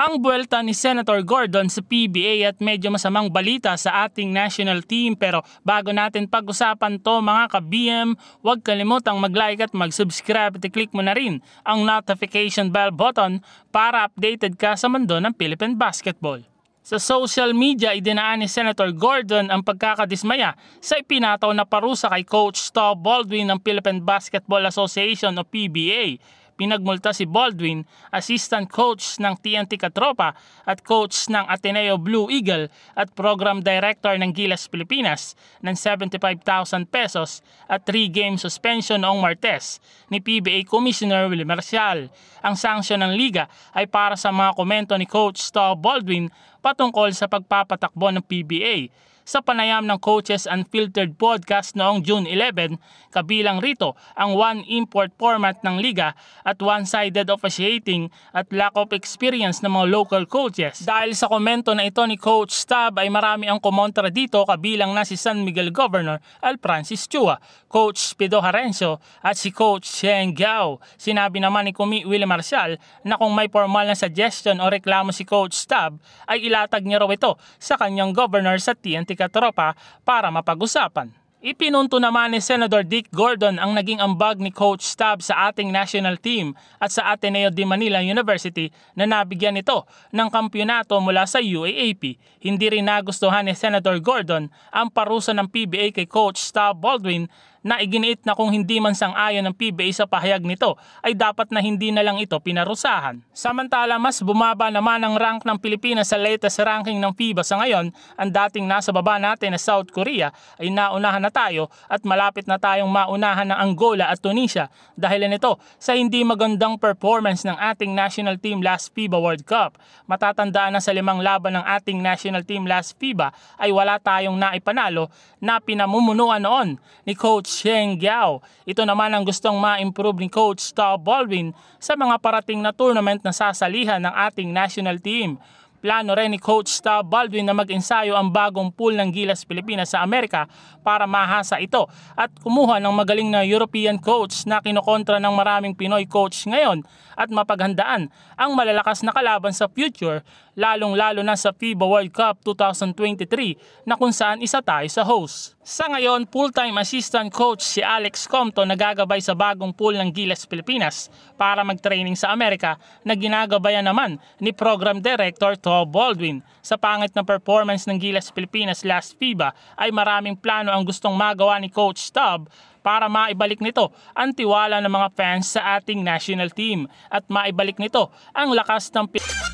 Ang buwelta ni Senator Gordon sa PBA at medyo masamang balita sa ating national team, pero bago natin pag-usapan to mga ka-BM, huwag kalimutang mag-like at mag-subscribe at i-click mo na rin ang notification bell button para updated ka sa mundo ng Philippine basketball. Sa social media, idinaan ni Senator Gordon ang pagkakadismaya sa ipinataw na parusa kay Coach Staub Baldwin ng Philippine Basketball Association o PBA. Pinagmulta si Baldwin, assistant coach ng TNT Katropa at coach ng Ateneo Blue Eagle at program director ng Gilas Pilipinas ng 75,000 pesos at 3-game suspension noong Martes ni PBA Commissioner Willie Marcial. Ang sanksyon ng liga ay para sa mga komento ni Coach Staub Baldwin patungkol sa pagpapatakbo ng PBA. Sa panayam ng Coaches Unfiltered podcast noong June 11, kabilang rito ang one import format ng liga at one-sided officiating at lack of experience ng mga local coaches. Dahil sa komento na ito ni Coach Staub ay marami ang kumontra dito, kabilang na si San Miguel Governor Al Francis Chua, Coach Pido Harencio at si Coach Sheng Gao. Sinabi naman ni Kumi Willie Marcial na kung may formal na suggestion o reklamo si Coach Staub ay ilatag niya raw ito sa kanyang governor sa TNT Katropa para mapag-usapan. Ipinunto naman ni Senator Dick Gordon ang naging ambag ni Coach Staub sa ating national team at sa Ateneo de Manila University na nabigyan ito ng kampyonato mula sa UAAP. Hindi rin nagustuhan ni Senator Gordon ang parusa ng PBA kay Coach Staub Baldwin na iginiit na kung hindi man sang-ayon ng PBA sa pahayag nito ay dapat na hindi na lang ito pinarusahan. Samantala, mas bumaba naman ang rank ng Pilipinas sa latest ranking ng FIBA sa ngayon. Ang dating nasa baba natin na South Korea ay naunahan na tayo at malapit na tayong maunahan ng Angola at Tunisia dahil nito sa hindi magandang performance ng ating national team last FIBA World Cup. Matatandaan na sa 5 laban ng ating national team last FIBA ay wala tayong naipanalo na pinamumunuan noon ni Coach Sheng Gao. Ito naman ang gustong ma-improve ni Coach Staub Baldwin sa mga parating na tournament na sasalihan ng ating national team. Plano rin ni Coach Staub Baldwin na mag-ensayo ang bagong pool ng Gilas Pilipinas sa Amerika para mahasa ito at kumuha ng magaling na European coach na kinokontra ng maraming Pinoy coach ngayon at mapaghandaan ang malalakas na kalaban sa future, lalong-lalo na sa FIBA World Cup 2023 na kung saan isa tayo sa host. Sa ngayon, full-time assistant coach si Alex Compton na gagabay sa bagong pool ng Gilas Pilipinas para mag-training sa Amerika na ginagabayan naman ni Program Director Staub Baldwin. Sa pangit na performance ng Gilas Pilipinas last FIBA ay maraming plano ang gustong magawa ni Coach Staub para maibalik nito ang tiwala ng mga fans sa ating national team at maibalik nito ang lakas ng